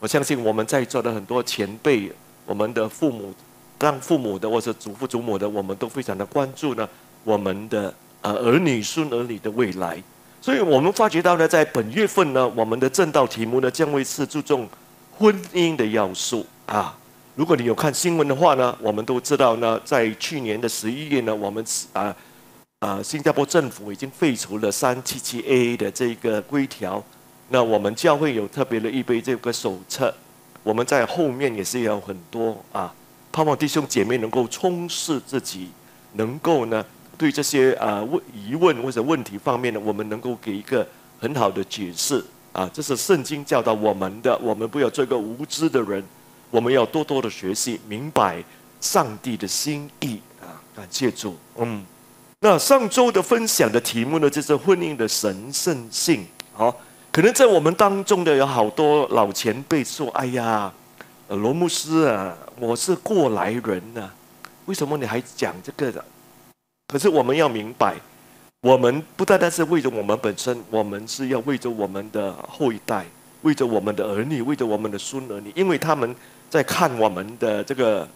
我相信我们在座的很多前辈，我们的父母、当父母的或者祖父祖母的，我们都非常的关注呢我们的儿女、孙儿女的未来。所以我们发觉到呢，在本月份呢，我们的正道题目呢将会是注重婚姻的要素啊。如果你有看新闻的话呢，我们都知道呢，在去年的11月呢，我们新加坡政府已经废除了377A 的这个规条。那我们教会有特别的预备这个手册，我们在后面也是有很多盼望弟兄姐妹能够充实自己，能够呢对这些疑问或者问题方面呢，我们能够给一个很好的解释啊。这是圣经教导我们的，我们不要做一个无知的人，我们要多多的学习，明白上帝的心意啊。感谢主，那上周的分享的题目呢，就是婚姻的神圣性。好，可能在我们当中的有好多老前辈说：“哎呀，罗牧师啊，我是过来人啊，为什么你还讲这个的？”可是我们要明白，我们不单单是为着我们本身，我们是要为着我们的后一代，为着我们的儿女，为着我们的孙儿女，因为他们在看我们的这个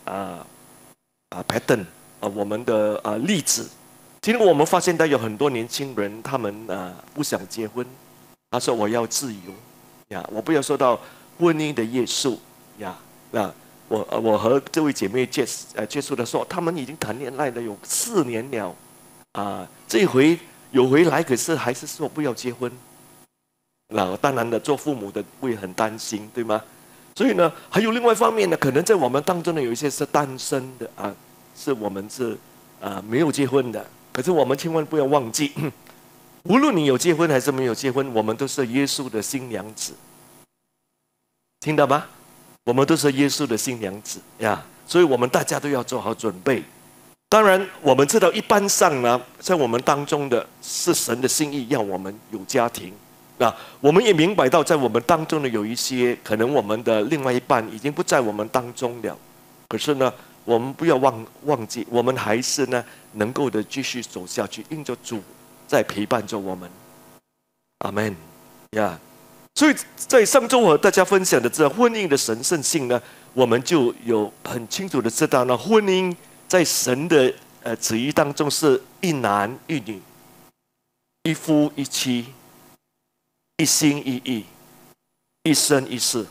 pattern 我们的例子。今天我们发现到有很多年轻人，他们不想结婚，他说我要自由呀，我不要受到婚姻的约束呀。那我和这位姐妹接触的时候，他们已经谈恋爱了有4年了这回有回来，可是还是说不要结婚。那当然的，做父母的会很担心，对吗？所以呢，还有另外一方面呢，可能在我们当中呢，有一些是单身的是我们是没有结婚的。可是我们千万不要忘记，无论你有结婚还是没有结婚，我们都是耶稣的新娘子，听到吗？我们都是耶稣的新娘子呀，所以我们大家都要做好准备。当然，我们知道一般上呢，在我们当中的是神的心意，要我们有家庭。我们也明白到，在我们当中呢，有一些可能我们的另外一半已经不在我们当中了，可是呢，我们不要忘记，我们还是呢能够的继续走下去，因着主在陪伴着我们。阿们呀！所以在上周和大家分享的这婚姻的神圣性呢，我们就有很清楚的知道呢，婚姻在神的旨意当中是一男一女，一夫一妻，一心一意，一生一世。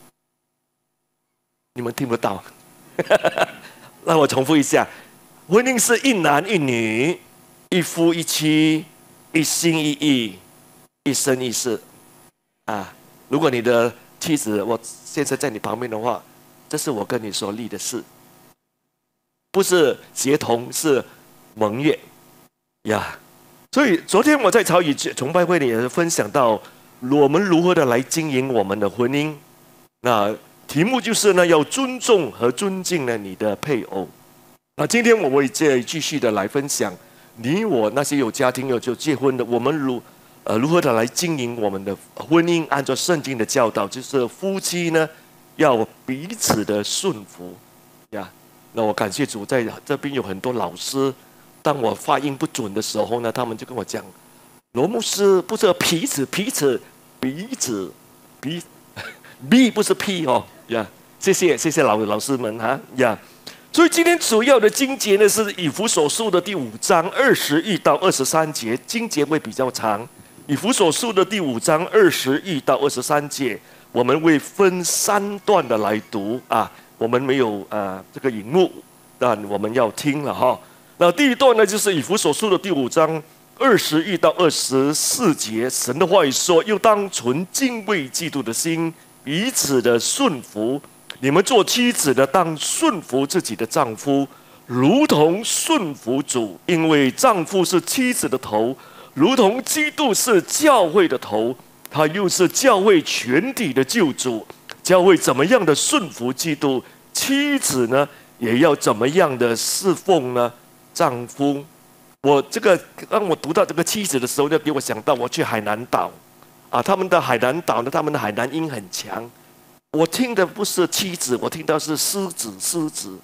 你们听不到？那我重复一下，婚姻是一男一女，一夫一妻，一心一意，一生一世。如果你的妻子我现在在你旁边的话，这是我跟你所立的事，不是协同，是盟约呀。所以昨天我在朝语崇拜会里也是分享到，我们如何的来经营我们的婚姻。那题目就是呢，要尊重和尊敬呢你的配偶。今天我会继续的来分享，你我那些有家庭有就结婚的，我们如何的来经营我们的婚姻？按照圣经的教导，就是夫妻呢要彼此的顺服呀。那我感谢主，在这边有很多老师，当我发音不准的时候呢，他们就跟我讲，罗牧师不是彼此，B 不是 P 呀。谢谢老师们呀。所以今天主要的经节呢是以弗所书的第5章21到23节，经节会比较长。以弗所书的第5章21到23节，我们会分3段的来读我们没有这个荧幕，但我们要听了那第一段呢，就是以弗所书的第5章21到24节，神的话语说：“又当存敬畏基督的心，彼此的顺服。你们做妻子的，当顺服自己的丈夫，如同顺服主，因为丈夫是妻子的头。”如同基督是教会的头，他又是教会全体的救主。教会怎么样的顺服基督，妻子呢也要怎么样的侍奉呢丈夫。当我读到这个妻子的时候，就给我想到我去海南岛他们的海南岛呢，他们的海南音很强。我听的不是妻子，我听到是狮子。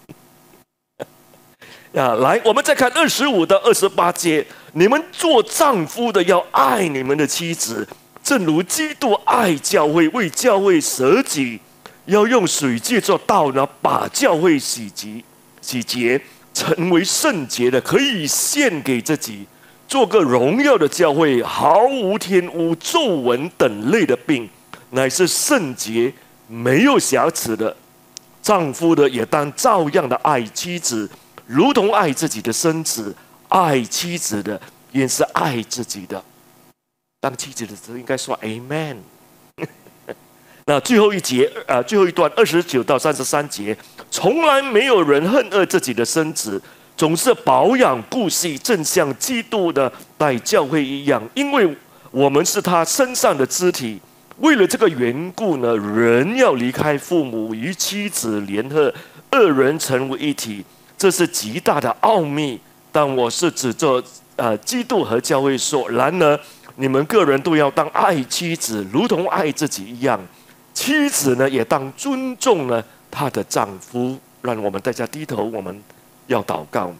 来，我们再看25到28节。你们做丈夫的要爱你们的妻子， 正如基督爱教会，为教会舍己，要用水借着道呢，把教会洗洁，成为圣洁的，可以献给自己，做个荣耀的教会，毫无玷污、皱纹等类的病，乃是圣洁、没有瑕疵的。丈夫的也当照样的爱妻子，如同爱自己的身子；爱妻子的也是爱自己的。当妻子的时候，应该说 Amen。那最后一节最后一段29到33节，从来没有人恨恶自己的身子，总是保养顾惜，正像基督的待教会一样，因为我们是他身上的肢体。为了这个缘故呢，人要离开父母，与妻子联合，二人成为一体，这是极大的奥秘。但我是指着基督和教会说，然而你们个人都要当爱妻子，如同爱自己一样。妻子呢，也当尊重呢她的丈夫。让我们大家低头，我们要祷告。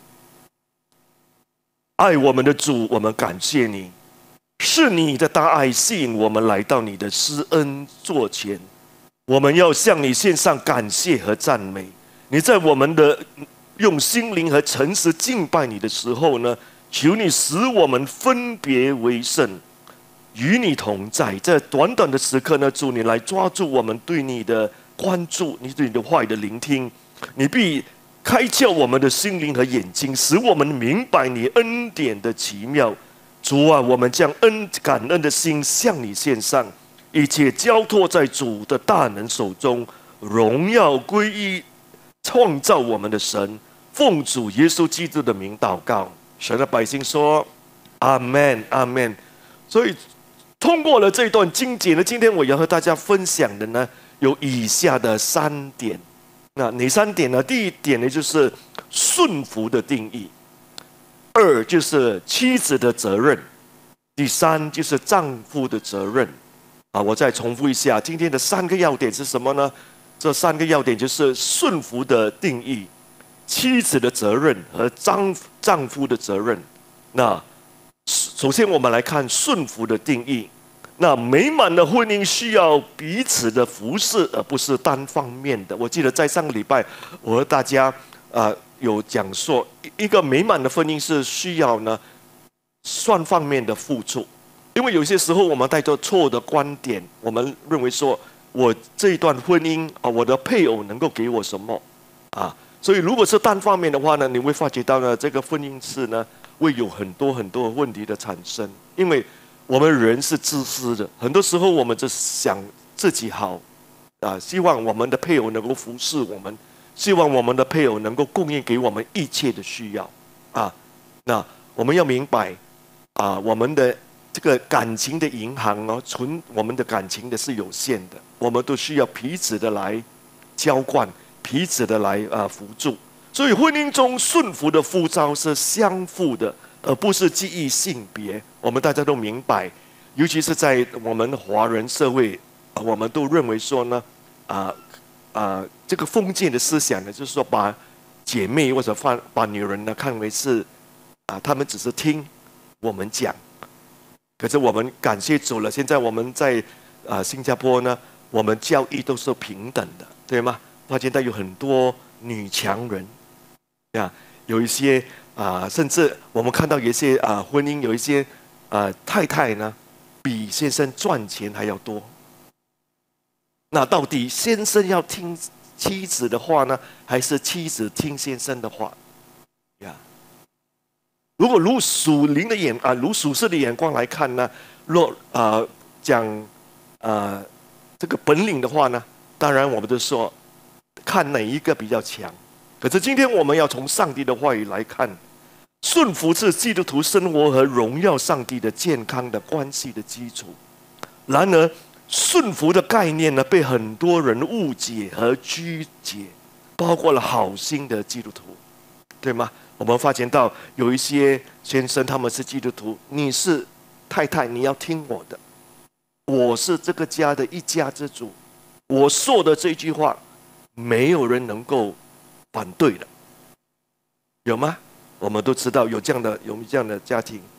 爱我们的主，我们感谢你，是你的大爱吸引我们来到你的施恩座前。我们要向你献上感谢和赞美。你在我们的用心灵和诚实敬拜你的时候呢，求你使我们分别为圣，与你同在。在短短的时刻呢，主你来抓住我们对你的关注，你对你的话语的聆听，你必开窍我们的心灵和眼睛，使我们明白你恩典的奇妙。主啊，我们将感恩的心向你献上，一切交托在主的大能手中，荣耀归于创造我们的神。奉主耶稣基督的名祷告，神的百姓说阿们，阿们。所以通过了这段经节呢，今天我要和大家分享的呢，有以下的3点。那哪3点呢？第一点呢，就是顺服的定义；2就是妻子的责任；第3就是丈夫的责任。我再重复一下，今天的3个要点是什么呢？这3个要点就是顺服的定义、妻子的责任和丈夫的责任。那首先我们来看顺服的定义。那美满的婚姻需要彼此的服侍，而不是单方面的。我记得在上个礼拜，我和大家有讲说，一个美满的婚姻是需要呢双方面的付出。因为有些时候我们带着错误的观点，我们认为说我这一段婚姻我的配偶能够给我什么所以如果是单方面的话呢，你会发觉到呢，这个婚姻是呢会有很多问题的产生。因为我们人是自私的，很多时候我们只想自己好希望我们的配偶能够服侍我们，希望我们的配偶能够供应给我们一切的需要那我们要明白我们的这个感情的银行存我们的感情的是有限的，我们都需要彼此的来浇灌，彼此的来辅助。所以婚姻中顺服的呼召是相互的，而不是基于性别。我们大家都明白，尤其是在我们华人社会，我们都认为说呢这个封建的思想呢，就是说把姐妹或者把女人呢看为是她们只是听我们讲。可是我们感谢主了，现在我们在新加坡呢，我们教育都是平等的，对吗？发现到有很多女强人有一些甚至我们看到有一些婚姻有一些太太呢比先生赚钱还要多。那到底先生要听妻子的话呢，还是妻子听先生的话如果如属灵的如属世的眼光来看呢，若讲这个本领的话呢，当然我们就说看哪一个比较强。可是今天我们要从上帝的话语来看，顺服是基督徒生活和荣耀上帝的健康的关系的基础。然而顺服的概念呢，被很多人误解和曲解，包括了好心的基督徒，对吗？我们发现到有一些先生他们是基督徒，你是太太，你要听我的，我是这个家的一家之主，我说的这句话没有人能够反对的，有吗？我们都知道有这样的家庭。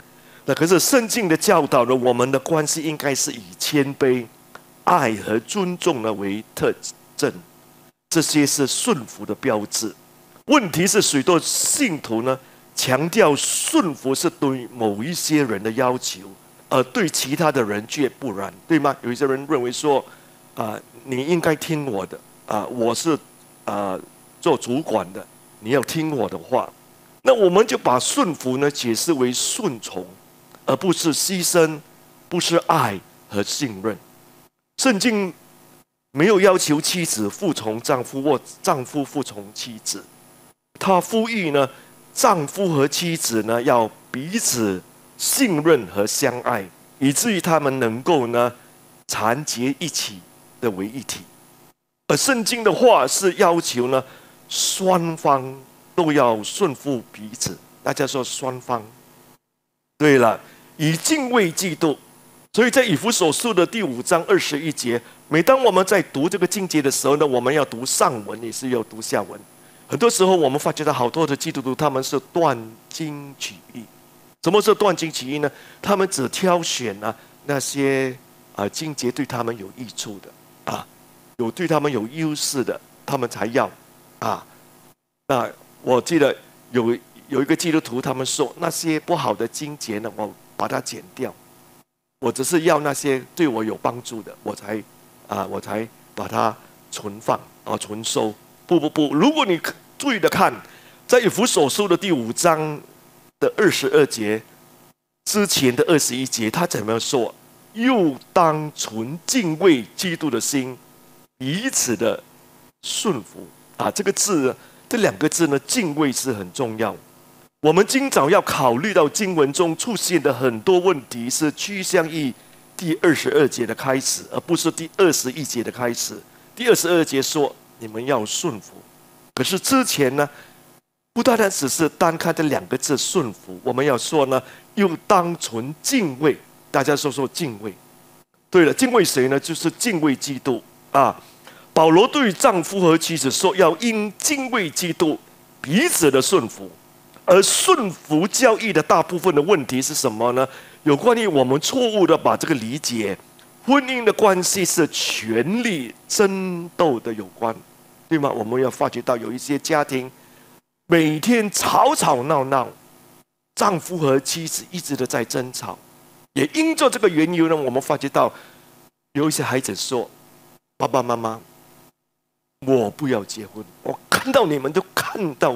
那可是圣经的教导呢，我们的关系应该是以谦卑、爱和尊重呢为特征，这些是顺服的标志。问题是许多信徒呢强调顺服是对某一些人的要求，而对其他的人却不然，对吗？有一些人认为说，你应该听我的，我是做主管的，你要听我的话。那我们就把顺服呢解释为顺从，而不是牺牲，不是爱和信任。圣经没有要求妻子服从丈夫或丈夫服从妻子，他呼吁呢，丈夫和妻子呢要彼此信任和相爱，以至于他们能够呢缠结一起的为一体。而圣经的话是要求呢双方都要顺服彼此。大家说双方。对了，以敬畏基督。所以在以弗所书的第5章21节，每当我们在读这个经节的时候呢，我们要读上文，也是要读下文。很多时候我们发觉到好多的基督徒他们是断章取义。什么是断章取义呢？他们只挑选那些经节对他们有益处的有对他们有优势的，他们才要那我记得有一个基督徒，他们说那些不好的经节呢，我把它剪掉，我只是要那些对我有帮助的，我才把它存放存收。不，如果你注意的看，在以弗所书的第5章的22节之前的21节，他怎么说？又当存敬畏基督的心，彼此的顺服这个字，这2个字呢，敬畏是很重要。我们今早要考虑到经文中出现的很多问题，是趋向于第22节的开始，而不是第21节的开始。第22节说你们要顺服，可是之前呢，不单单只是单看这2个字顺服，我们要说呢，又当存敬畏。大家说敬畏。对了，敬畏谁呢？就是敬畏基督保罗对丈夫和妻子说，要因敬畏基督彼此的顺服。而顺服教义的大部分的问题是什么呢？有关于我们错误的把这个理解，婚姻的关系是权力争斗的有关，对吗？我们要发觉到有一些家庭每天吵吵闹闹，丈夫和妻子一直的在争吵，也因着这个原因呢，我们发觉到有一些孩子说，爸爸妈妈，我不要结婚，我看到你们都看到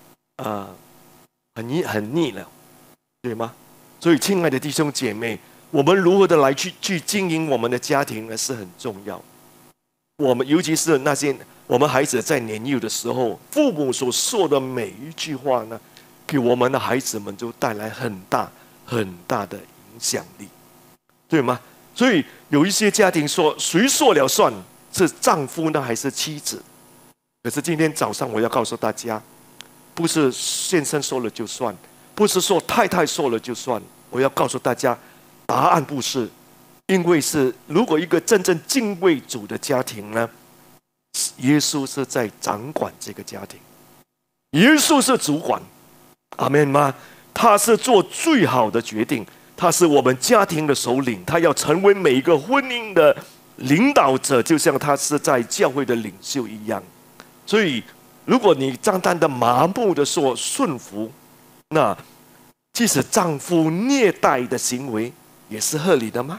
很腻了，对吗？所以亲爱的弟兄姐妹，我们如何的来去经营我们的家庭呢，是很重要。我们尤其是那些我们孩子在年幼的时候，父母所说的每一句话呢，给我们的孩子们就带来很大很大的影响力，对吗？所以有一些家庭说，谁说了算？是丈夫呢，还是妻子？可是今天早上我要告诉大家，不是先生说了就算，不是说太太说了就算。我要告诉大家，答案不是，因为是如果一个真正敬畏主的家庭呢，耶稣是在掌管这个家庭，耶稣是主管，阿们吗？他是做最好的决定，他是我们家庭的首领，他要成为每一个婚姻的领导者，就像他是在教会的领袖一样。所以如果你单单的麻木的说顺服，那即使丈夫虐待的行为也是合理的吗？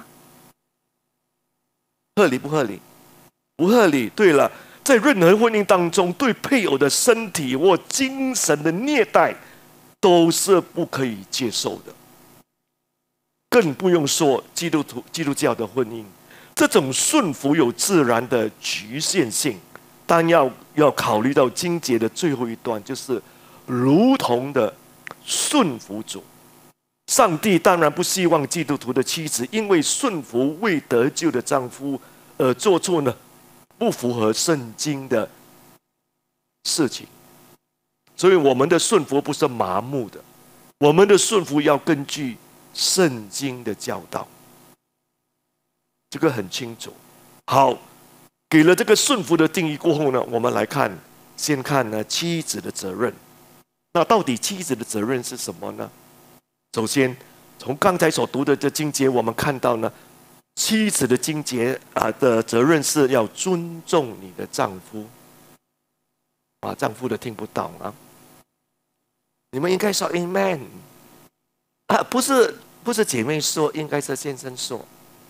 合理不合理？不合理。对了，在任何婚姻当中，对配偶的身体或精神的虐待都是不可以接受的，更不用说基督教的婚姻。这种顺服有自然的局限性，但要考虑到经节的最后一段，就是如同的顺服主。上帝当然不希望基督徒的妻子因为顺服未得救的丈夫而做出呢不符合圣经的事情。所以我们的顺服不是麻木的，我们的顺服要根据圣经的教导，这个很清楚。好，给了这个顺服的定义过后呢，我们来看，先看呢妻子的责任。那到底妻子的责任是什么呢？首先， 从刚才所读的这经节，我们看到呢，妻子的经节的责任是要尊重你的丈夫。丈夫的听不到啊，你们应该说 Amen 不是姐妹说，应该是先生说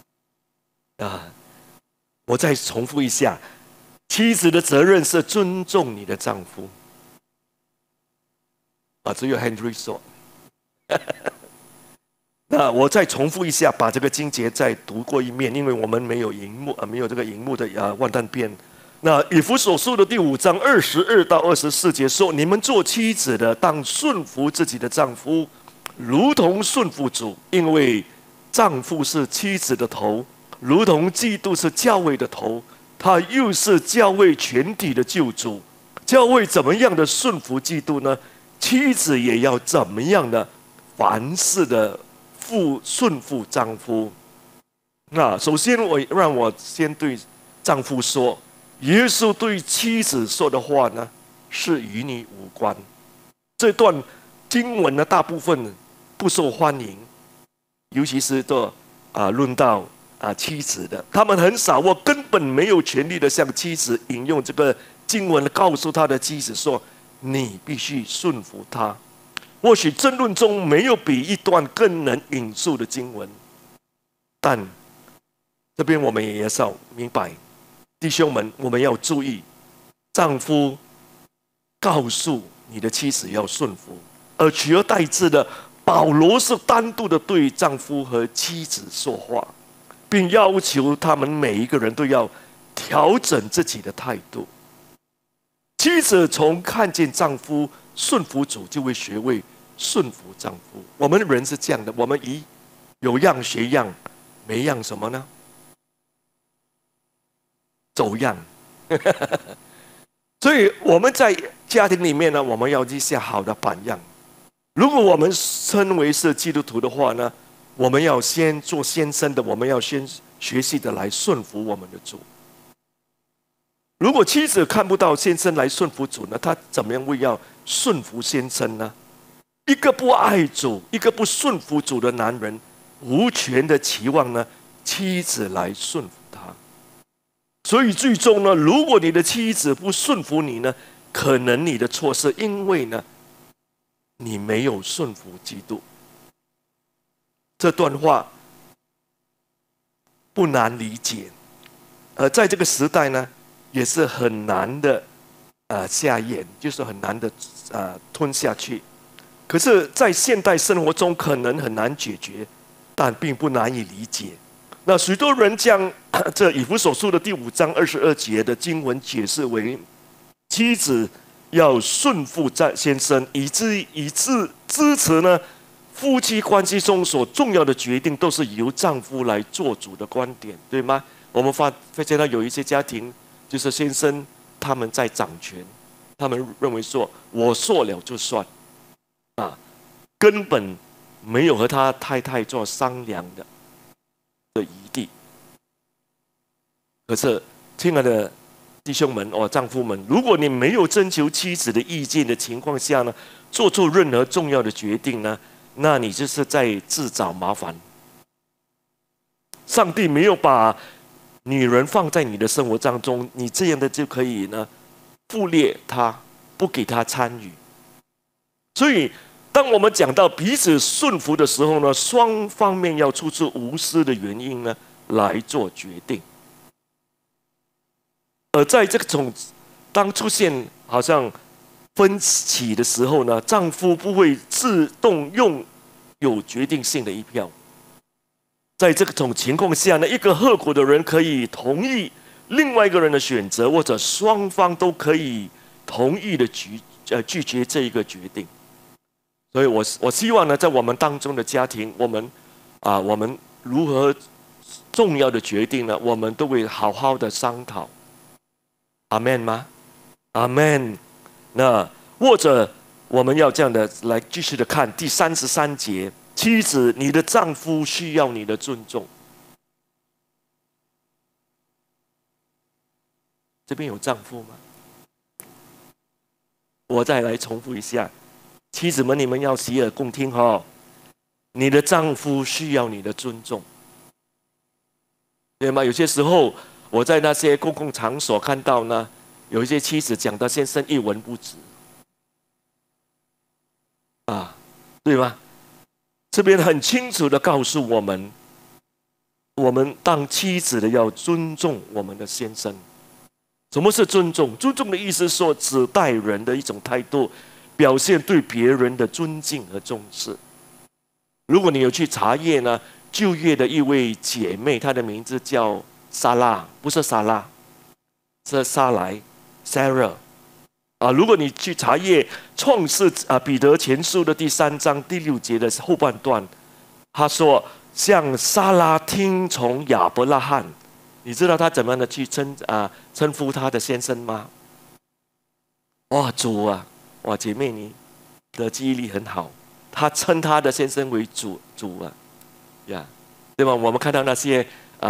我再重复一下，妻子的责任是尊重你的丈夫只有 Henry 说那我再重复一下，把这个经节再读过一遍，因为我们没有荧幕没有这个荧幕的万单篇。那以弗所书的第5章22到24节说：你们做妻子的，当顺服自己的丈夫，如同顺服主，因为丈夫是妻子的头，如同基督是教会的头，他又是教会全体的救主。教会怎么样的顺服基督呢？妻子也要怎么样的凡事的顺服丈夫。那首先让我先对丈夫说，耶稣对妻子说的话呢，是与你无关。这段经文呢，大部分不受欢迎，尤其是论到妻子的，他们很少，我根本没有权利的向妻子引用这个经文，告诉他的妻子说，你必须顺服他。或许争论中没有比一段更能引述的经文，但这边我们也要明白，弟兄们，我们要注意，丈夫告诉你的妻子要顺服，而取而代之的，保罗是单独的对丈夫和妻子说话，并要求他们每一个人都要调整自己的态度。妻子从看见丈夫顺服主，就会学会顺服丈夫。我们人是这样的，我们有样学样，没样什么呢？走样。所以我们在家庭里面呢，我们要立下好的榜样。如果我们称为是基督徒的话呢，我们要先做先生的，我们要先学习的来顺服我们的主。如果妻子看不到先生来顺服主呢，他怎么样会要顺服先生呢？一个不爱主，一个不顺服主的男人，无权的期望呢妻子来顺服他。所以最终呢，如果你的妻子不顺服你呢，可能你的错是因为呢，你没有顺服基督。这段话不难理解，而在这个时代呢，也是很难的下咽，就是很难的吞下去。可是，在现代生活中可能很难解决，但并不难以理解。那许多人将这以弗所书的第5章22节的经文解释为，妻子要顺服先生，以支持呢夫妻关系中所重要的决定都是由丈夫来做主的观点，对吗？我们发现到有一些家庭，就是先生他们在掌权，他们认为说我说了就算，根本没有和他太太做商量的余地。可是，亲爱的弟兄们丈夫们，如果你没有征求妻子的意见的情况下呢，做出任何重要的决定呢，那你就是在自找麻烦。上帝没有把女人放在你的生活当中，你这样的就可以呢忽略她，不给她参与。所以，当我们讲到彼此顺服的时候呢，双方面要处出无私的原因呢来做决定。而在这种当出现好像分歧的时候呢，丈夫不会自动用有决定性的一票。在这种情况下呢，一个合伙的人可以同意另外一个人的选择，或者双方都可以同意的拒绝这一个决定。所以我希望呢，在我们当中的家庭，我们如何重要的决定呢，我们都会好好的商讨。阿们吗？阿们。那或者我们要这样的来继续的看第33节，妻子，你的丈夫需要你的尊重。这边有丈夫吗？我再来重复一下，妻子们，你们要洗耳恭听你的丈夫需要你的尊重，对吗？有些时候我在那些公共场所看到呢，有一些妻子讲到先生一文不值，对吗？这边很清楚的告诉我们，我们当妻子的要尊重我们的先生。什么是尊重？尊重的意思是说，指待人的一种态度，表现对别人的尊敬和重视。如果你有去查阅呢，旧约的一位姐妹，她的名字叫莎拉，不是撒拉，是撒莱 （Sarah）。如果你去查阅创世彼得前书的第3章第6节的后半段，他说：“像撒拉听从亚伯拉罕。”你知道他怎么样的去称呼他的先生吗？哇，主啊！哇，姐妹你的记忆力很好。他称他的先生为主啊，对吧？我们看到那些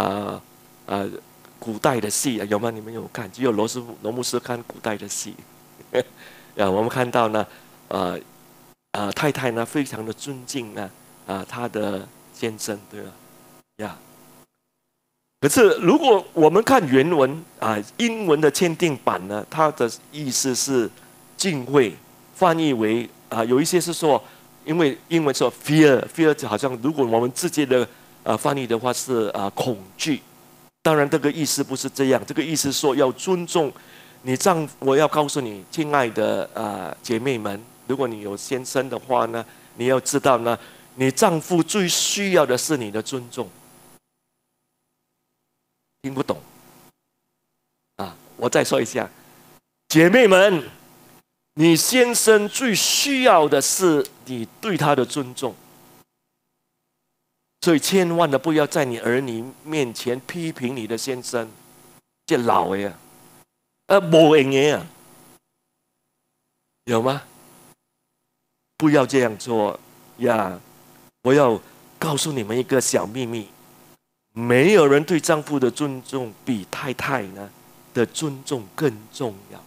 古代的戏有吗？你们有看？只有罗牧师看古代的戏。我们看到呢，太太呢非常的尊敬呢他的先生，对吧？可是如果我们看原文英文的签订版呢，它的意思是敬畏，翻译为有一些是说，因为英文说 fear 就好像如果我们直接的翻译的话是恐惧。当然这个意思不是这样，这个意思说要尊重你丈夫。我要告诉你，亲爱的姐妹们，如果你有先生的话呢，你要知道呢，你丈夫最需要的是你的尊重。听不懂我再说一下，姐妹们，你先生最需要的是你对他的尊重，所以千万的不要在你儿女面前批评你的先生，这老的没用的有吗？不要这样做呀！我要告诉你们一个小秘密。没有人对丈夫的尊重比太太呢的尊重更重要，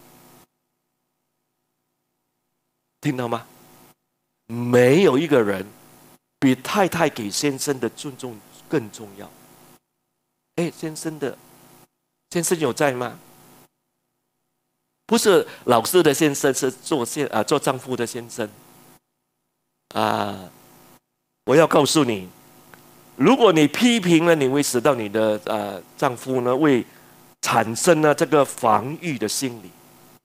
听到吗？没有一个人比太太给先生的尊重更重要。先生有在吗？不是老师的先生，是做丈夫的先生我要告诉你。如果你批评了，你会使到你的丈夫呢，会产生了这个防御的心理，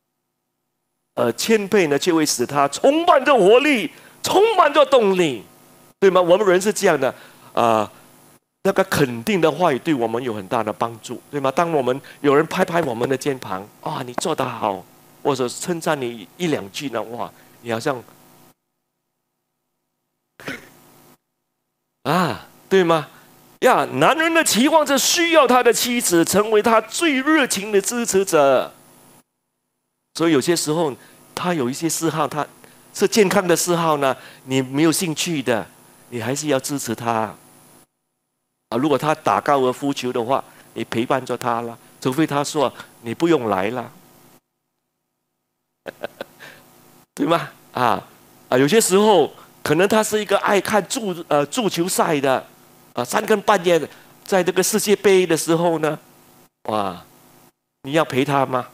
谦卑呢，就会使他充满着活力，充满着动力，对吗？我们人是这样的那个肯定的话语对我们有很大的帮助，对吗？当我们有人拍拍我们的肩膀，你做得好，或者称赞你1-2句呢，哇，你好像对吗？男人的期望是需要他的妻子成为他最热情的支持者，所以有些时候他有一些嗜好，他是健康的嗜好呢，你没有兴趣的，你还是要支持他如果他打高尔夫球的话，你陪伴着他了，除非他说你不用来了对吗？有些时候可能他是一个爱看足球赛的3更半夜在这个世界杯的时候呢，你要陪他吗？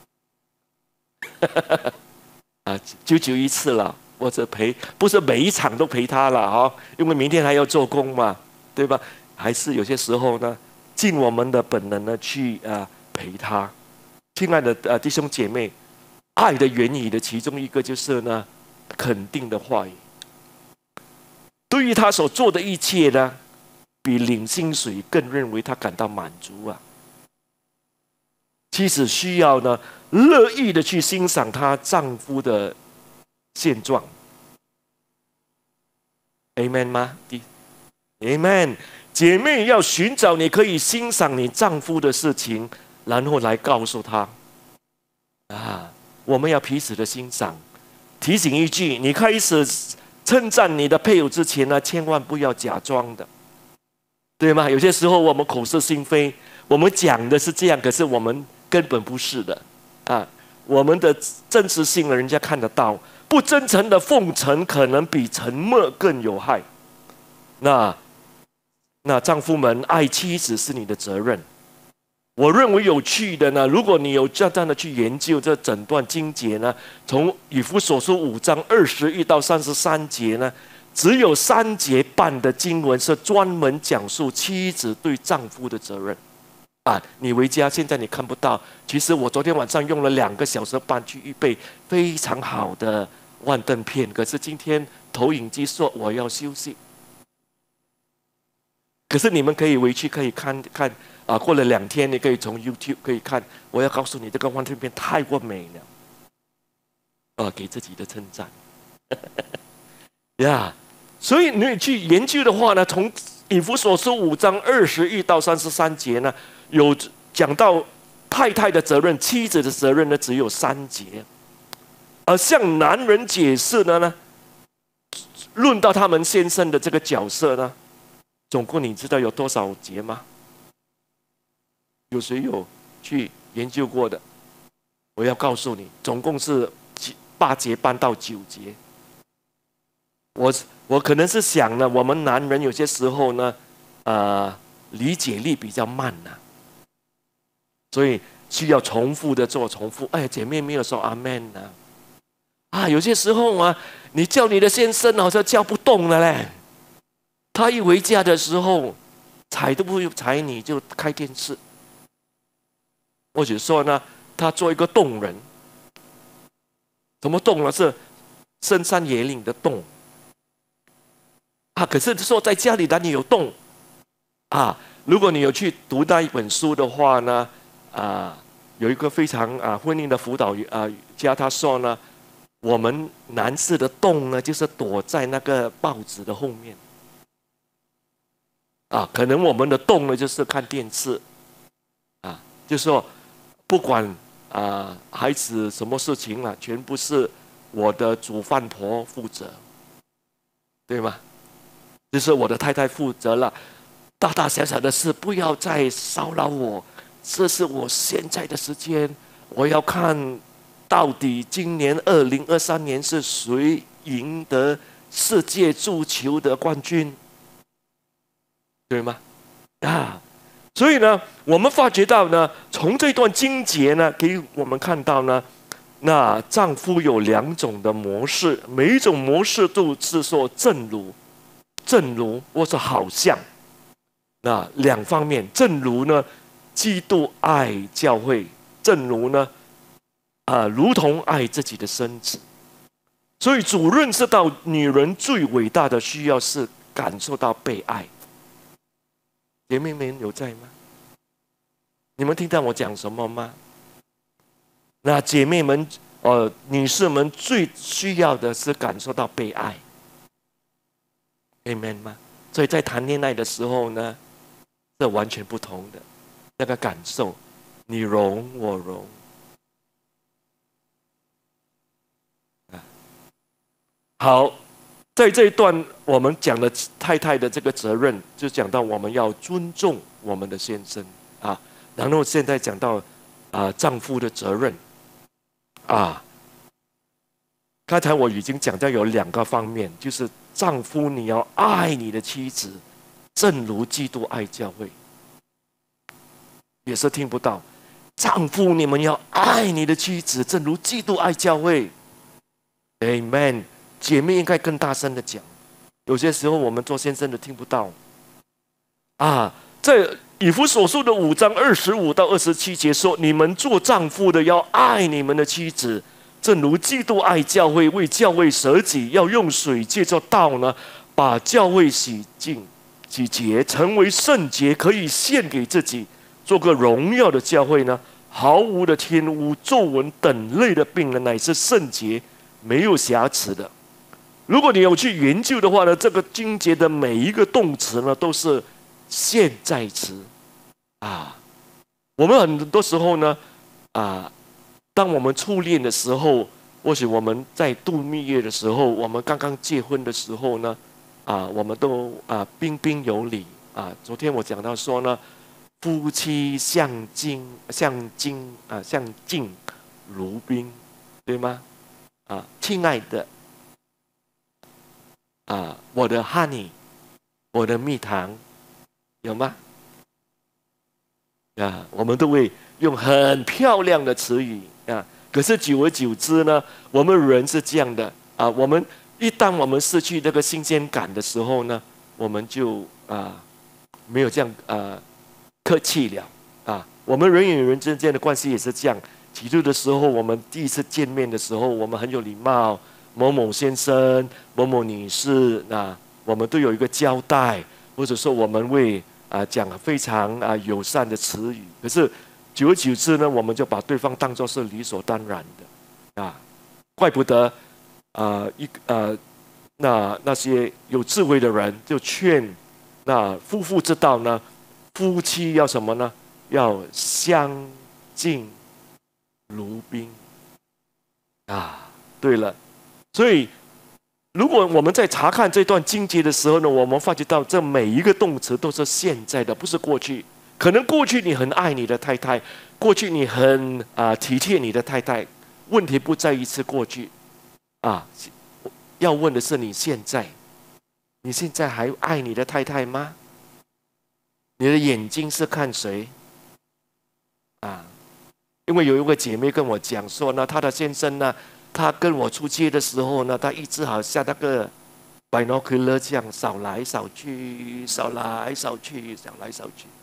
久久一次了，或者不是每一场都陪他了因为明天还要做工嘛，对吧？还是有些时候呢，尽我们的本能呢去陪他。亲爱的弟兄姐妹，爱的原理的其中一个就是呢，肯定的话语。对于他所做的一切呢，比领薪水更认为他感到满足妻子需要呢，乐意的去欣赏她丈夫的现状。Amen 吗 ？Amen。姐妹要寻找你可以欣赏你丈夫的事情，然后来告诉他我们要彼此的欣赏。提醒一句，你开始称赞你的配偶之前呢，千万不要假装的，对吗？有些时候我们口是心非，我们讲的是这样，可是我们根本不是的我们的真实性人家看得到，不真诚的奉承可能比沉默更有害。 那丈夫们爱妻子是你的责任。我认为有趣的呢，如果你有这样的去研究这整段经节呢，从以弗所书5章21到33节呢，只有3节半的经文是专门讲述妻子对丈夫的责任。你回家现在你看不到，其实我昨天晚上用了2个小时半去预备非常好的幻灯片，可是今天投影机说我要休息。可是你们可以回去可以看看过了2天，你可以从 YouTube 可以看。我要告诉你，这个幻灯片太过美了，给自己的称赞。所以你去研究的话呢，从以弗所书5章21到33节呢，有讲到太太的责任，妻子的责任呢只有3节，而向男人解释的呢，论到他们先生的这个角色呢，总共你知道有多少节吗？有谁有去研究过的？我要告诉你，总共是8节半到9节。我可能是想呢，我们男人有些时候呢，理解力比较慢呐，所以需要重复的做重复。姐妹没有说阿们呢。有些时候啊，你叫你的先生好像叫不动了嘞。他一回家的时候，踩都不会踩你就开电视，或者说呢，他做一个动人。什么动呢？是深山野岭的动。可是说在家里哪里有动？如果你有去读那一本书的话呢，有一个非常婚姻的辅导家，他说呢，我们男士的动呢，就是躲在那个报纸的后面。可能我们的动呢，就是看电视。就是说不管孩子什么事情了，全部是我的煮饭婆负责，对吗？就是我的太太负责了，大大小小的事不要再骚扰我，这是我现在的时间，我要看到底今年2023年是谁赢得世界足球的冠军，对吗？所以呢，我们发觉到呢，从这段经节呢，给我们看到呢，那丈夫有2种的模式，每一种模式都是说正如或是好像，那2方面，正如呢，基督爱教会，正如呢，如同爱自己的身子。所以主认识到女人最伟大的需要是感受到被爱。姐妹们有在吗？你们听到我讲什么吗？那姐妹们，女士们最需要的是感受到被爱。Amen 吗？所以在谈恋爱的时候呢，是完全不同的那个感受，你容我容。好，在这一段我们讲了太太的这个责任，就讲到我们要尊重我们的先生然后现在讲到丈夫的责任刚才我已经讲到有2个方面，就是丈夫你要爱你的妻子，正如基督爱教会。也是听不到，丈夫你们要爱你的妻子，正如基督爱教会。Amen。姐妹应该更大声的讲，有些时候我们做先生的听不到。在以弗所书的5章25到27节说，你们做丈夫的要爱你们的妻子，正如基督爱教会，为教会舍己，要用水借着道呢，把教会洗净洗洁，成为圣洁，可以献给自己，做个荣耀的教会呢，毫无的玷污、皱纹等类的病人，乃是圣洁，没有瑕疵的。如果你有去研究的话呢，这个经节的每一个动词呢，都是现在词我们很多时候呢当我们初恋的时候，或许我们在度蜜月的时候，我们刚刚结婚的时候呢我们都彬彬有礼昨天我讲到说呢，夫妻相敬如宾，对吗？亲爱的我的 honey 我的蜜糖，有吗？啊，我们都会用很漂亮的词语啊。可是久而久之呢，我们人是这样的啊。一旦我们失去这个新鲜感的时候呢，我们就没有这样客气了啊。我们人与人之间的关系也是这样。起初的时候，我们第一次见面的时候，我们很有礼貌，某某先生、某某女士，我们都有一个交代，或者说我们会讲非常友善的词语。可是久而久之呢，我们就把对方当作是理所当然的怪不得那些有智慧的人就劝夫妇之道呢，夫妻要什么呢？要相敬如宾对了，所以如果我们在查看这段经节的时候呢，我们发觉到这每一个动词都是现在的，不是过去。可能过去你很爱你的太太，过去你很体贴你的太太，问题不在于是过去要问的是你现在还爱你的太太吗？你的眼睛是看谁因为有一位姐妹跟我讲说呢，她的先生呢，他跟我出街的时候呢，他一直好像那个 binocular 这样扫来扫去，扫来扫去，扫来扫去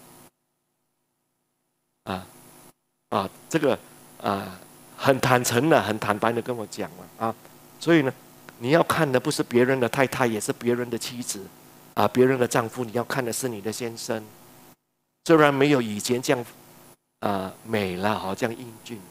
这个很坦诚的、很坦白的跟我讲了所以呢，你要看的不是别人的太太，也是别人的妻子别人的丈夫，你要看的是你的先生。虽然没有以前这样美了，好像英俊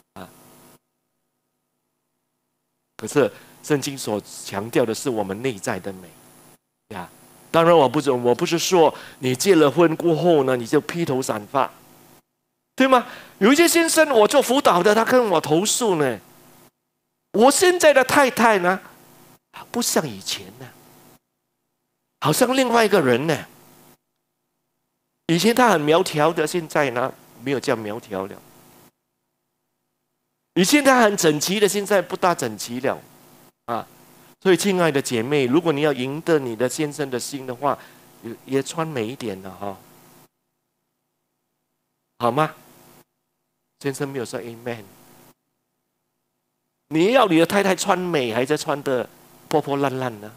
可是圣经所强调的是我们内在的美当然我不是说你结了婚过后呢，你就披头散发，对吗？有一些先生，我做辅导的，他跟我投诉呢，我现在的太太呢，不像以前呢，好像另外一个人呢。以前他很苗条的，现在呢没有这样苗条了。以前他很整齐的，现在不大整齐了所以亲爱的姐妹，如果你要赢得你的先生的心的话，也穿美一点的好吗？先生没有说 Amen。你要你的太太穿美，还是穿的破破烂烂呢？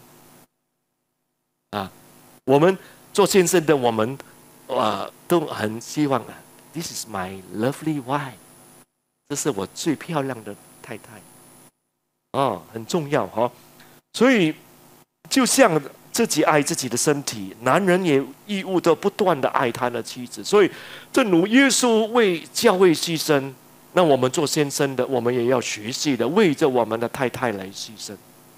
我们做先生的，我们都很希望This is my lovely wife， 这是我最漂亮的太太很重要所以就像自己爱自己的身体，男人也义务的不断的爱他的妻子。所以正如耶稣为教会牺牲，那我们做先生的，我们也要学习的为着我们的太太来牺牲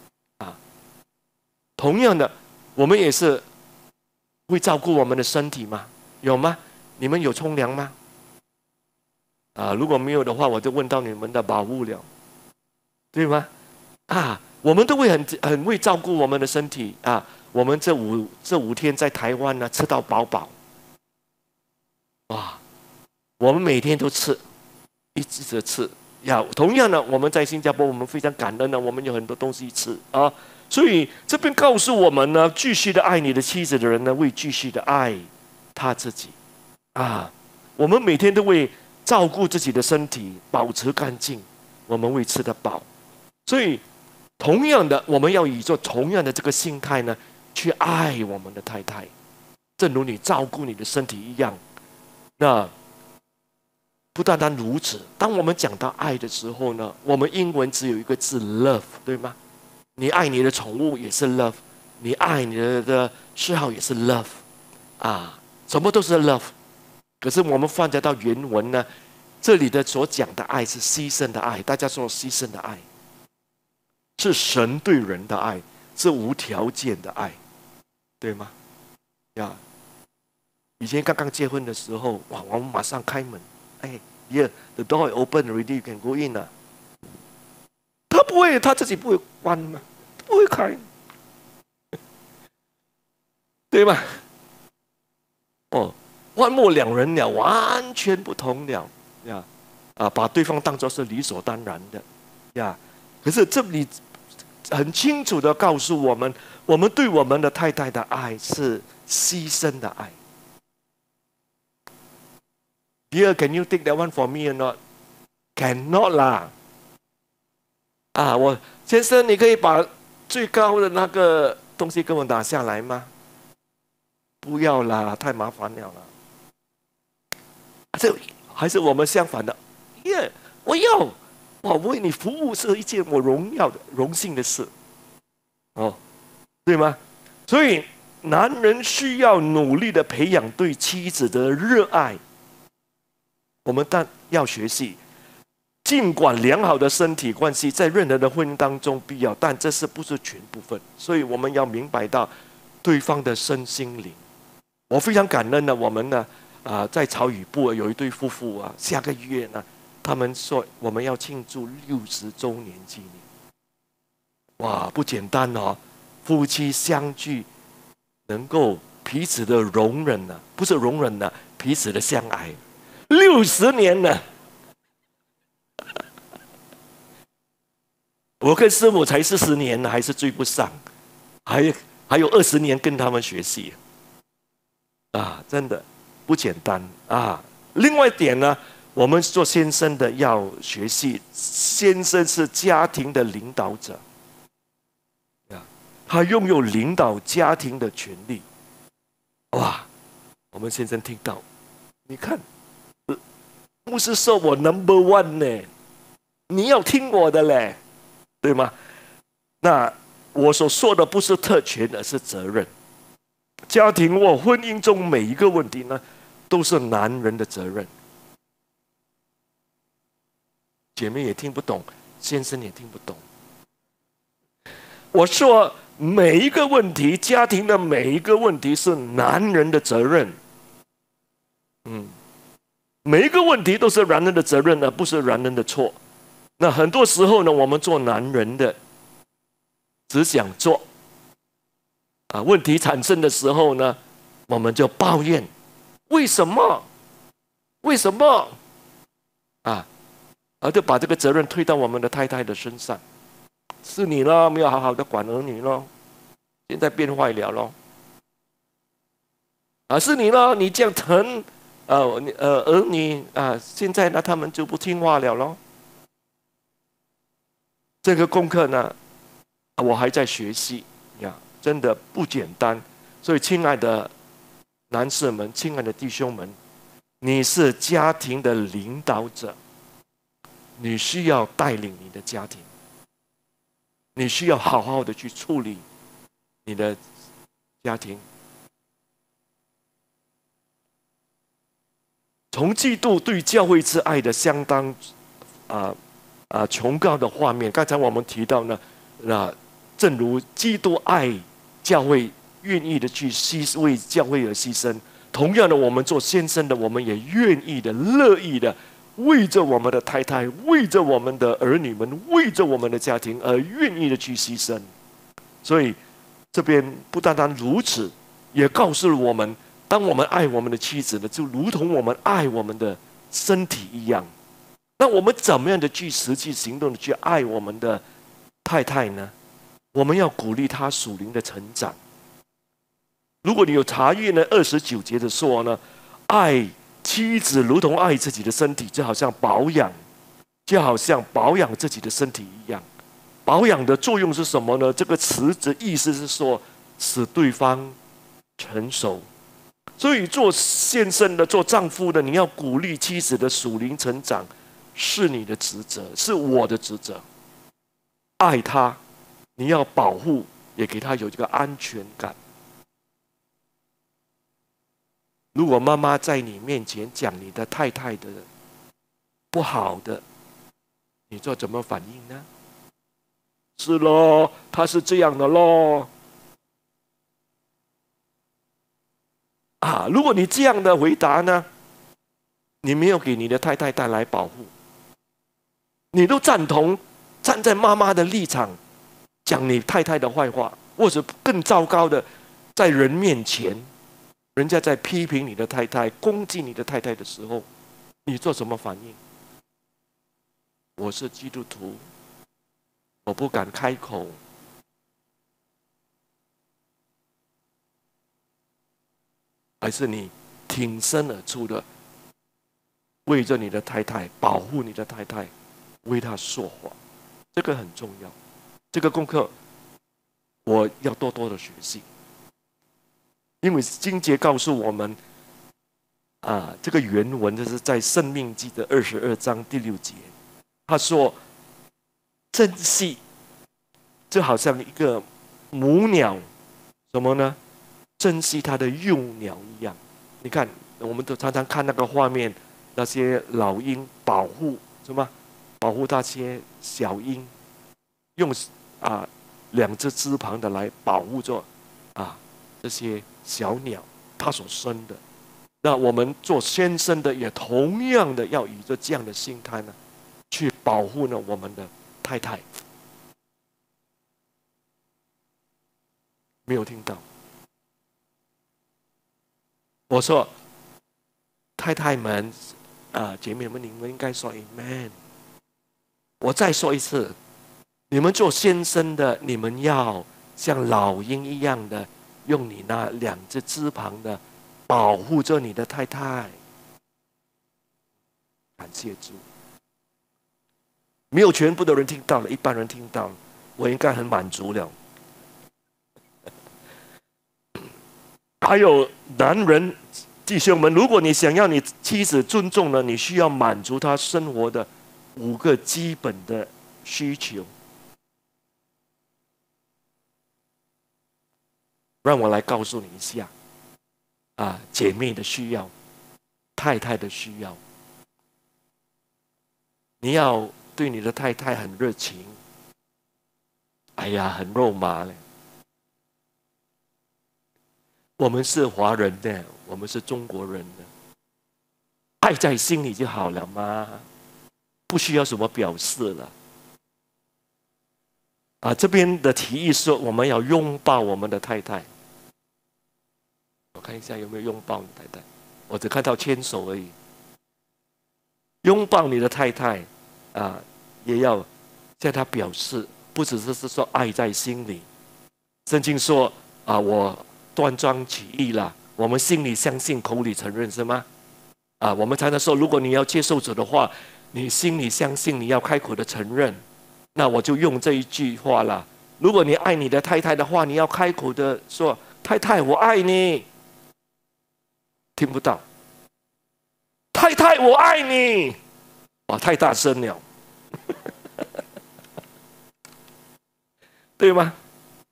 同样的，我们也是会照顾我们的身体吗？有吗？你们有冲凉吗？如果没有的话，我就问到你们的宝物了，对吗？我们都会很会照顾我们的身体我们这五天在台湾呢，吃到饱饱我们每天都吃，一直吃同样的，我们在新加坡，我们非常感恩我们有很多东西吃所以这边告诉我们呢，继续的爱你的妻子的人呢，会继续的爱他自己我们每天都会照顾自己的身体，保持干净，我们会吃得饱。所以同样的，我们要以做同样的这个心态呢，去爱我们的太太，正如你照顾你的身体一样。那不单单如此，当我们讲到爱的时候呢，我们英文只有一个字 love， 对吗？你爱你的宠物也是 love， 你爱你的嗜好也是 love 什么都是 love。可是我们放在到原文呢，这里的所讲的爱是牺牲的爱，大家说牺牲的爱是神对人的爱，是无条件的爱，对吗？以前刚刚结婚的时候，我们马上开门，here the door open already, you can go in 他不会，他自己不会关吗？不会开，对吗？万末两人了，完全不同了把对方当作是理所当然的可是这里很清楚的告诉我们，我们对我们的太太的爱是牺牲的爱。Dear, can you take that one for me or not? Cannot 啦。我先生，你可以把最高的那个东西给我拿下来吗？不要啦，太麻烦了啦。这还是我们相反的，我要，我为你服务是一件我荣幸的事，对吗？所以男人需要努力的培养对妻子的热爱，我们但要学习。尽管良好的身体关系在任何的婚姻当中必要，但这不是全部分，所以我们要明白到对方的身心灵。我非常感恩的，我们呢，在草语部有一对夫妇下个月呢，他们说我们要庆祝60周年纪念。哇，不简单哦！夫妻相聚，能够彼此的容忍呢，不是容忍呢，彼此的相爱，60年了。我跟师母才40年了，还是追不上，还有20年跟他们学习，真的不简单啊！另外一点呢，我们做先生的要学习，先生是家庭的领导者，他拥有领导家庭的权利。哇，我们先生听到，你看，牧师说我 No.1 呢，你要听我的嘞。对吗？那我所说的不是特权，而是责任。家庭或婚姻中每一个问题呢，都是男人的责任。姐妹也听不懂，先生也听不懂。我说每一个问题，家庭的每一个问题是男人的责任。每一个问题都是男人的责任，而不是男人的错。那很多时候呢，我们做男人的只想做，问题产生的时候呢，我们就抱怨，为什么？就把这个责任推到我们的太太的身上，是你咯，没有好好的管儿女咯，现在变坏了咯，是你咯，你这样疼儿女现在呢他们就不听话了咯。这个功课呢，我还在学习真的不简单。所以，亲爱的男士们，亲爱的弟兄们，你是家庭的领导者，你需要带领你的家庭，你需要好好的去处理你的家庭。从嫉妒对教会之爱的相当崇高的画面，刚才我们提到呢，正如基督爱教会，愿意的去为教会而牺牲，同样的，我们做先生的，我们也愿意的、乐意的，为着我们的太太，为着我们的儿女们，为着我们的家庭而愿意的去牺牲。所以这边不单单如此，也告诉了我们，当我们爱我们的妻子呢，就如同我们爱我们的身体一样。那我们怎么样的去实际行动的去爱我们的太太呢？我们要鼓励她属灵的成长。如果你有查阅呢29节的说呢，爱妻子如同爱自己的身体，就好像保养自己的身体一样。保养的作用是什么呢？这个词的意思是说，使对方成熟。所以做先生的、做丈夫的，你要鼓励妻子的属灵成长，是你的职责，是我的职责。爱她，你要保护，也给她有这个安全感。如果妈妈在你面前讲你的太太的不好的，你做怎么反应呢？是咯，她是这样的咯。如果你这样的回答呢，你没有给你的太太带来保护，你都赞同站在妈妈的立场讲你太太的坏话，或者更糟糕的，在人面前，人家在批评你的太太、攻击你的太太的时候，你做什么反应？我是基督徒，我不敢开口， 还是你挺身而出的，为着你的太太，保护你的太太，为她说话？这个很重要。这个功课我要多多的学习，因为经节告诉我们，这个原文就是在《申命记》的22章第6节，他说：“珍惜，就好像一个母鸟，什么呢？珍惜它的幼鸟一样。”你看，我们都常常看那个画面，那些老鹰保护什么？保护那些小鹰，用2只翅膀的来保护着这些小鸟，它所生的。那我们做先生的也同样的要以着这样的心态呢，去保护呢我们的太太。没有听到？我说，太太们姐妹们，你们应该说 Amen。我再说一次，你们做先生的，你们要像老鹰一样的，用你那2只翅膀的保护着你的太太。感谢主，没有全部的人听到了，一般人听到了，我应该很满足了。还有男人弟兄们，如果你想要你妻子尊重呢，你需要满足她生活的5个基本的需求。让我来告诉你一下，姐妹的需要，太太的需要。你要对你的太太很热情，很肉麻嘞。我们是华人的，我们是中国人的，爱在心里就好了嘛，不需要什么表示了。这边的提议说，我们要拥抱我们的太太。我看一下有没有拥抱你太太，我只看到牵手而已。拥抱你的太太，也要向她表示，不只是说爱在心里。圣经说，我断章取义了，我们心里相信，口里承认，是吗？我们常常说，如果你要接受主的话，你心里相信，你要开口的承认。那我就用这一句话了。如果你爱你的太太的话，你要开口的说：“太太，我爱你。”听不到。太太，我爱你。哇，太大声了，对吗？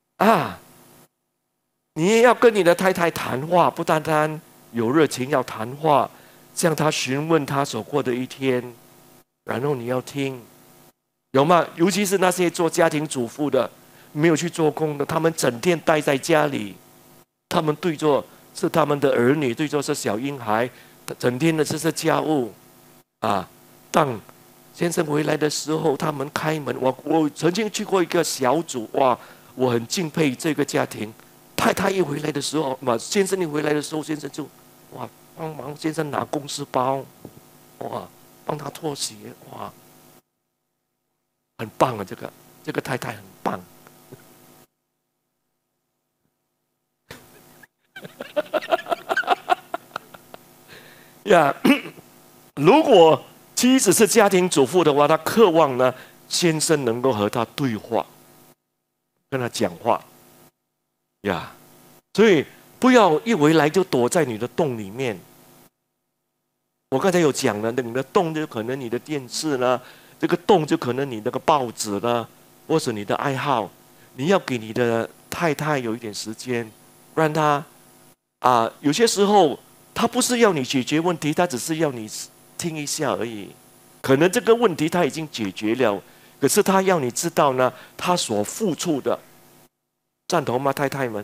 你也要跟你的太太谈话，不单单有热情，要谈话，向她询问她所过的一天，然后你要听，有吗？尤其是那些做家庭主妇的，没有去做工的，他们整天待在家里，他们对着是他们的儿女，对着是小婴孩，整天的是家务，当先生回来的时候，他们开门。我曾经去过一个小组，哇，我很敬佩这个家庭。太太一回来的时候，先生一回来的时候，先生就帮忙先生拿公事包，帮他脱鞋，很棒啊！这个太太很棒。如果妻子是家庭主妇的话，她渴望呢，先生能够和她对话，跟她讲话，所以不要一回来就躲在你的洞里面。我刚才有讲了，你的洞就可能你的电视啦，这个洞就可能你那个报纸啦，或者你的爱好。你要给你的太太有一点时间，让她有些时候她不是要你解决问题，她只是要你听一下而已。可能这个问题她已经解决了，可是她要你知道呢，她所付出的。赞同吗，太太们？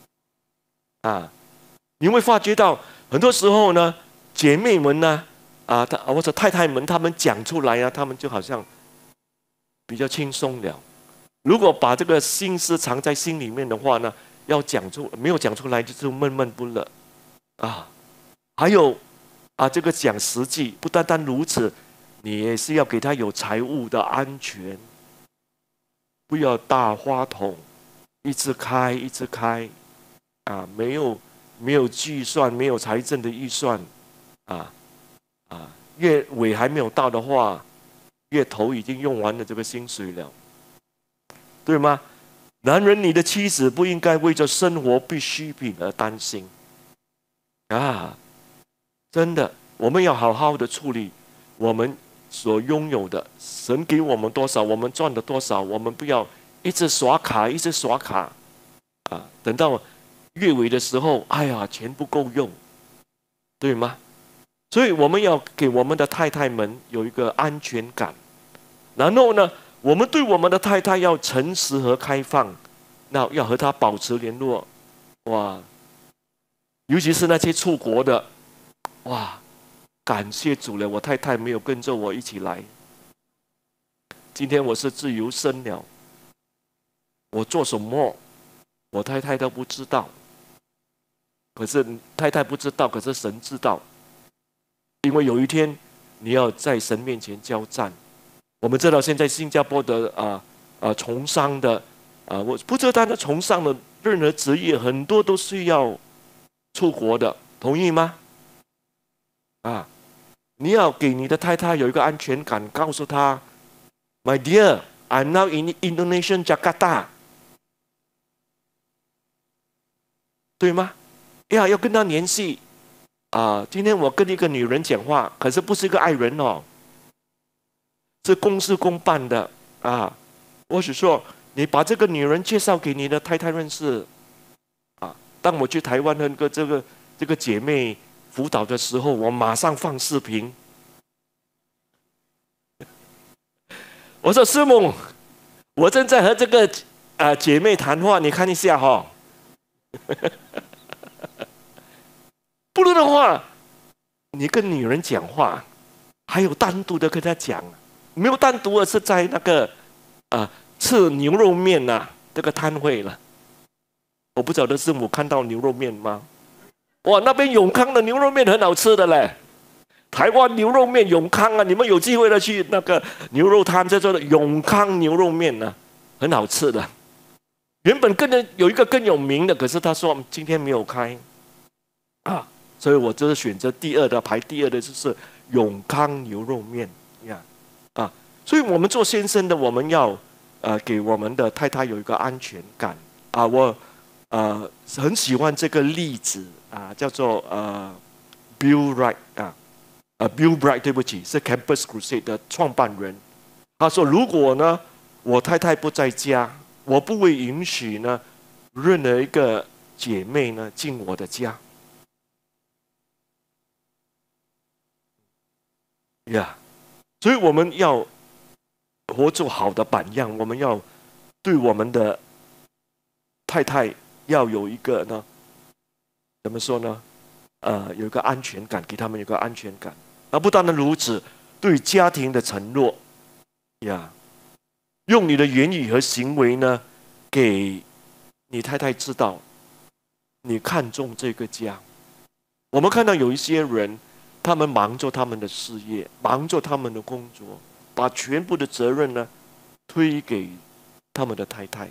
你会发觉到很多时候呢，姐妹们呢，或者太太们，她们讲出来她们就好像比较轻松了。如果把这个心思藏在心里面的话呢，没有讲出来，就是闷闷不乐还有这个讲实际，不单单如此，你也是要给他有财务的安全，不要大花筒一直开，没有没有计算，没有财政的预算，月尾还没有到的话，月头已经用完了这个薪水了，对吗？男人，你的妻子不应该为着生活必需品而担心真的，我们要好好的处理我们所拥有的，神给我们多少，我们赚的多少，我们不要一直刷卡，一直刷卡等到月尾的时候，哎呀，钱不够用，对吗？所以我们要给我们的太太们有一个安全感，然后呢，我们对我们的太太要诚实和开放，那要和她保持联络，哇，尤其是那些出国的，哇，感谢主了，我太太没有跟着我一起来，今天我是自由身了，我做什么，我太太都不知道，可是太太不知道，可是神知道。因为有一天你要在神面前交战。我们知道现在新加坡的从商的我不知道他从商的任何职业很多都需要出国的，同意吗？你要给你的太太有一个安全感，告诉她 ，My dear, I'm now in Indonesia, Jakarta， 对吗？要跟她联系。今天我跟一个女人讲话，可是不是一个爱人哦，是公事公办的我是说，你把这个女人介绍给你的太太认识当我去台湾和这个姐妹辅导的时候，我马上放视频。我说师母，我正在和这个姐妹谈话，你看一下不然的话，你跟女人讲话，还有单独的跟她讲，没有单独的是在那个吃牛肉面这个摊位了。我不晓得师母看到牛肉面吗？哇，那边永康的牛肉面很好吃的嘞。台湾牛肉面永康你们有机会的去那个牛肉摊叫做永康牛肉面很好吃的。原本有一个更有名的，可是他说今天没有开所以我就是选择排第二的就是永康牛肉面所以我们做先生的，我们要给我们的太太有一个安全感我很喜欢这个例子叫做Bill Wright Bill Bright 对不起，是 Campus Crusade 的创办人。他说：“如果呢，我太太不在家，我不会允许呢任何一个姐妹呢进我的家。”所以我们要活出好的榜样，我们要对我们的太太要有一个呢，怎么说呢？有一个安全感，给他们有个安全感。不单单如此，对家庭的承诺用你的言语和行为呢，给你太太知道，你看重这个家。我们看到有一些人，他们忙着他们的事业，忙着他们的工作，把全部的责任呢推给他们的太太，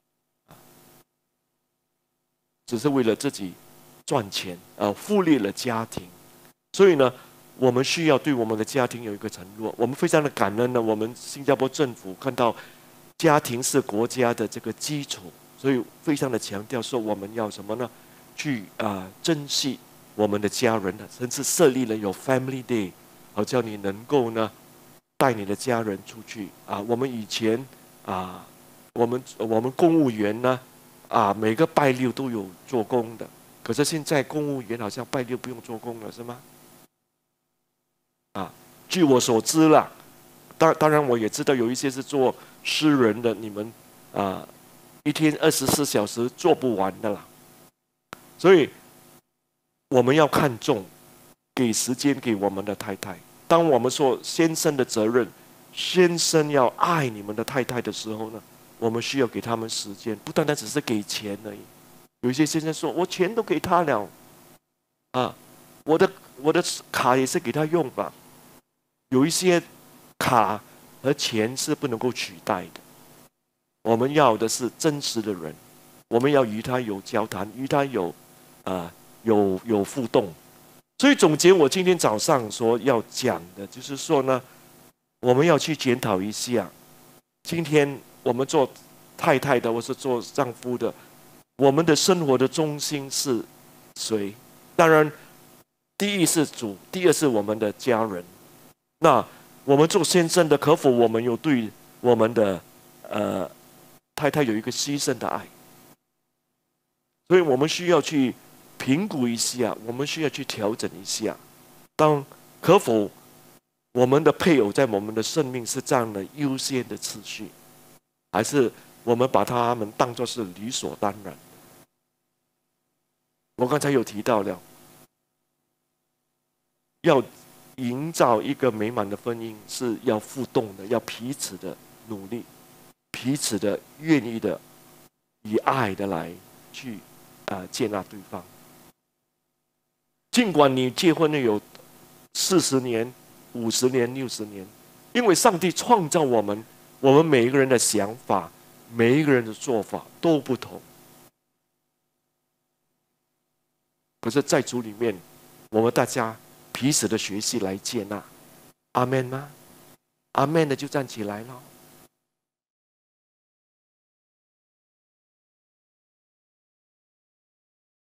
只是为了自己赚钱，忽略了家庭。所以呢，我们需要对我们的家庭有一个承诺。我们非常的感恩呢，我们新加坡政府看到家庭是国家的这个基础，所以非常的强调说我们要什么呢？去珍惜我们的家人，甚至设立了有 Family Day， 好叫你能够呢带你的家人出去我们以前我们公务员呢每个拜六都有做工的，可是现在公务员好像拜六不用做工了，是吗？据我所知啦，当然我也知道有一些是做私人的，你们一天24小时做不完的啦。所以我们要看重，给时间给我们的太太。当我们说先生的责任，先生要爱你们的太太的时候呢，我们需要给他们时间，不单单只是给钱而已。有一些先生说，我钱都给他了我的卡也是给他用吧。有一些卡和钱是不能够取代的。我们要的是真实的人，我们要与他有交谈，与他有有互动。所以总结我今天早上所要讲的，就是说呢，我们要去检讨一下，今天我们做太太的，或是做丈夫的，我们的生活的中心是谁？当然，第一是主，第二是我们的家人。那我们做先生的，可否我们有对我们的太太有一个牺牲的爱？所以我们需要去评估一下，我们需要去调整一下。可否我们的配偶在我们的生命是这样的优先的次序，还是我们把他们当作是理所当然？我刚才有提到了，要营造一个美满的婚姻是要互动的，要彼此的努力，彼此的愿意的以爱的来去接纳对方。尽管你结婚了有40年、50年、60年，因为上帝创造我们，我们每一个人的想法、每一个人的做法都不同。可是，在主里面，我们大家彼此的学习来接纳。阿们吗？阿们的就站起来了。